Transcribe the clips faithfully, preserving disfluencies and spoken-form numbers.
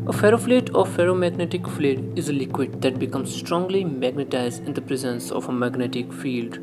A ferrofluid or ferromagnetic fluid is a liquid that becomes strongly magnetized in the presence of a magnetic field.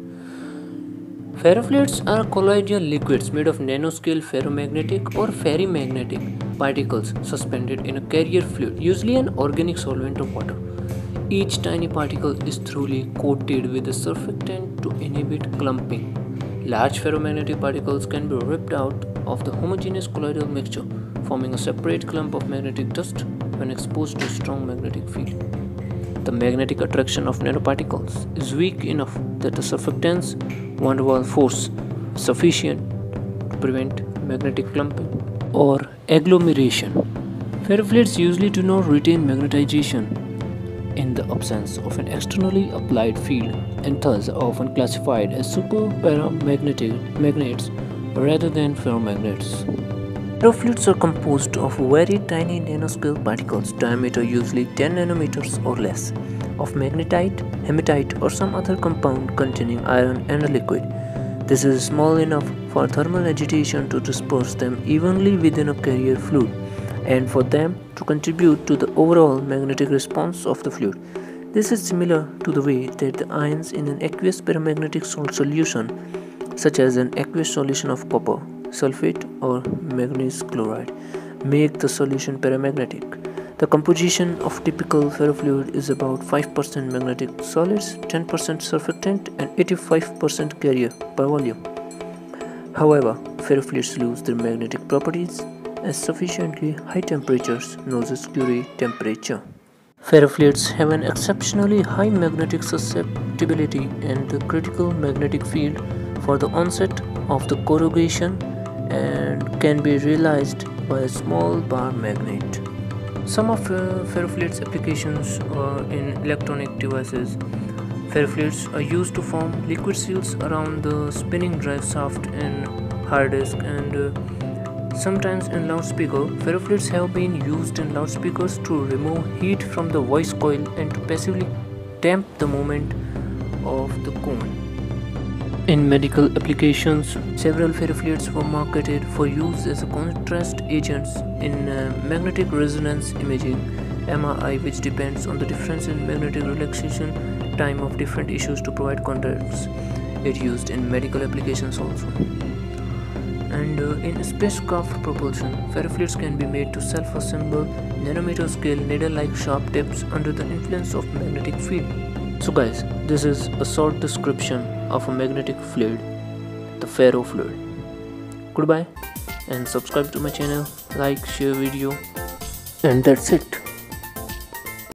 Ferrofluids are colloidal liquids made of nanoscale ferromagnetic or ferrimagnetic particles suspended in a carrier fluid, usually an organic solvent of water. Each tiny particle is thoroughly coated with a surfactant to inhibit clumping. Large ferromagnetic particles can be ripped out of the homogeneous colloidal mixture, forming a separate clump of magnetic dust when exposed to a strong magnetic field. The magnetic attraction of nanoparticles is weak enough that the surfactant's van der Waals force is sufficient to prevent magnetic clumping or agglomeration. Ferrofluids usually do not retain magnetization in the absence of an externally applied field and thus are often classified as superparamagnetic magnets rather than ferromagnets. Ferrofluids are composed of very tiny nanoscale particles, diameter usually ten nanometers or less, of magnetite, hematite or some other compound containing iron and a liquid. This is small enough for thermal agitation to disperse them evenly within a carrier fluid and for them to contribute to the overall magnetic response of the fluid. This is similar to the way that the ions in an aqueous paramagnetic salt solution, such as an aqueous solution of copper sulfate or manganese chloride, make the solution paramagnetic. The composition of typical ferrofluid is about five percent magnetic solids, ten percent surfactant and eighty-five percent carrier by volume. However, ferrofluids lose their magnetic properties at sufficiently high temperatures, known as Curie temperature. Ferrofluids have an exceptionally high magnetic susceptibility and the critical magnetic field for the onset of the corrugation and can be realized by a small bar magnet. Some of uh, ferrofluids applications are in electronic devices. Ferrofluids are used to form liquid seals around the spinning drive shaft in hard disk and uh, sometimes in loudspeaker. Ferrofluids have been used in loudspeakers to remove heat from the voice coil and to passively damp the movement of the cone. In medical applications, several ferrofluids were marketed for use as contrast agents in uh, magnetic resonance imaging M R I, which depends on the difference in magnetic relaxation time of different issues to provide contrast. It used in medical applications also. And uh, in spacecraft propulsion, ferrofluids can be made to self-assemble nanometer scale needle-like sharp tips under the influence of magnetic field. So guys, this is a short description of a magnetic fluid, the ferrofluid. Goodbye and subscribe to my channel, like, share video, and that's it.